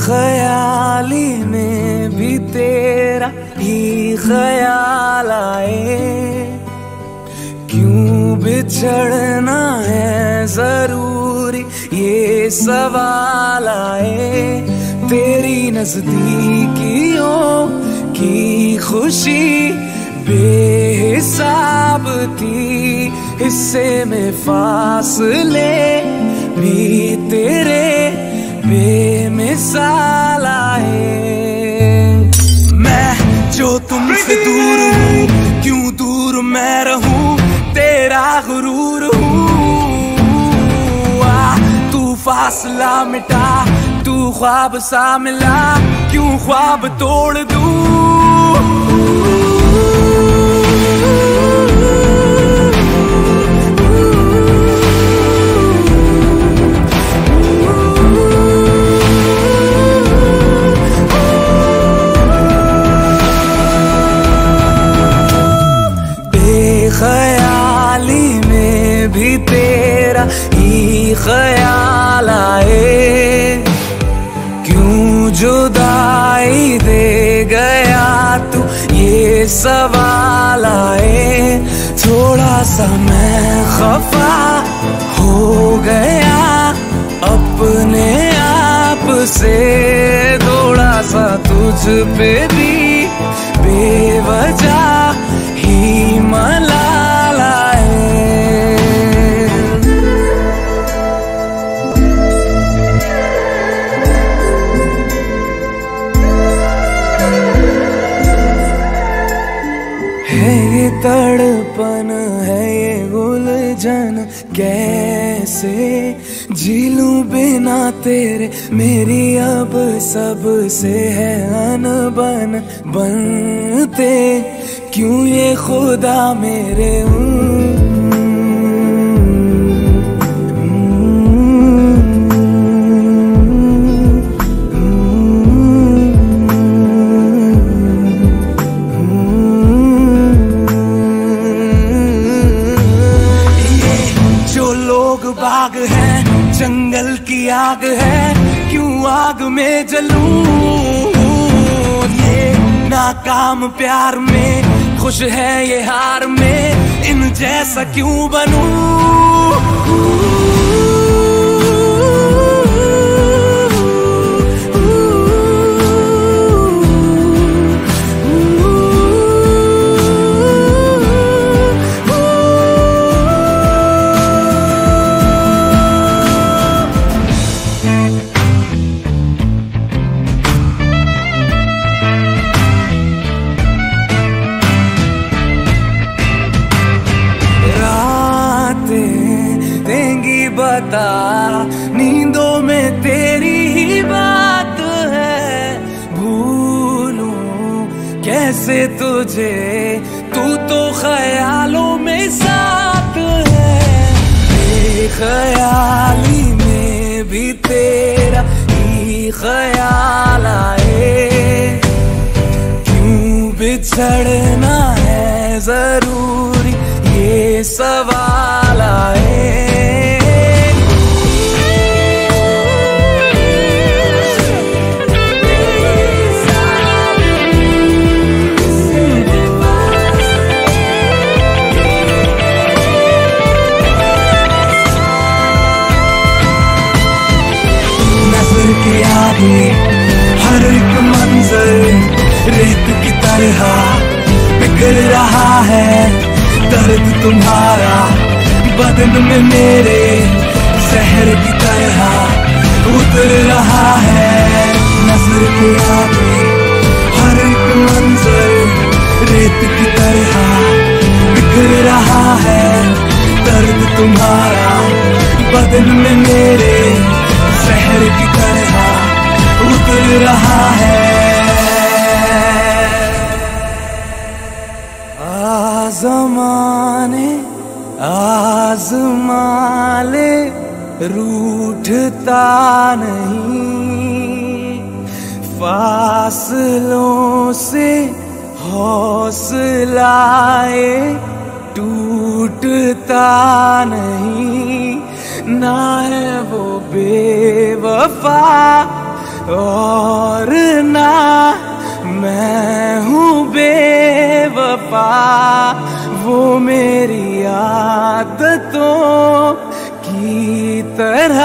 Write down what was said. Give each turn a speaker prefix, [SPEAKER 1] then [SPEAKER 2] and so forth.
[SPEAKER 1] ख्याली में भी तेरा ही ख्याल आए, क्यों बिछड़ना है जरूरी ये सवाल आए। तेरी नजदीकियों की खुशी बेहिसाब थी, हिस्से में फासले भी तेरे बेमिसाल आए। मैं जो तुमसे दूर हूँ, क्यों दूर मैं रहूं, तेरा गुरूर हूँ। तू फासला मिटा, तू ख्वाब सा मिला, क्यों ख्वाब तोड़ दूं। ख्याली में भी तेरा ही ख्याल आए, क्यों जुदाई दे गया तू ये सवाल आए। थोड़ा सा मैं खफा हो गया अपने आप से, थोड़ा सा तुझ पे भी बेवजह ही मलाल आए। है ये तड़पन, है ये उलझन, कैसे झीलूं बिना तेरे। मेरी अब सबसे है अनबन, बनते क्यों ये खुदा मेरे। बाग है, जंगल की आग है, क्यों आग में जलूं। ये नाकाम प्यार में खुश है ये हार में, इन जैसा क्यों बनूं। बता नींदों में तेरी ही बात है, भूलूं कैसे तुझे, तू तो ख्यालों में साथ है। बेख्याली में भी तेरा ही ख्याल आए, क्यों बिछड़ना है जरूरी ये सवाल आए। हर एक मंजर रेत की तरह बिखर रहा है, दर्द तुम्हारा बदन में मेरे जहर की तरह उतर रहा है। नजर के आगे हर एक मंजर रेत की तरह बिखर रहा है, दर्द तुम्हारा बदन में मेरे जहर की तरह उतर रहा है। ज़माने आज़मा ले, रूठता नहीं, फासलों से हौसलाए टूटता नहीं। ना है वो बेवफा और ना मैं हूँ बेवफा, वो मेरी आदतों की तरह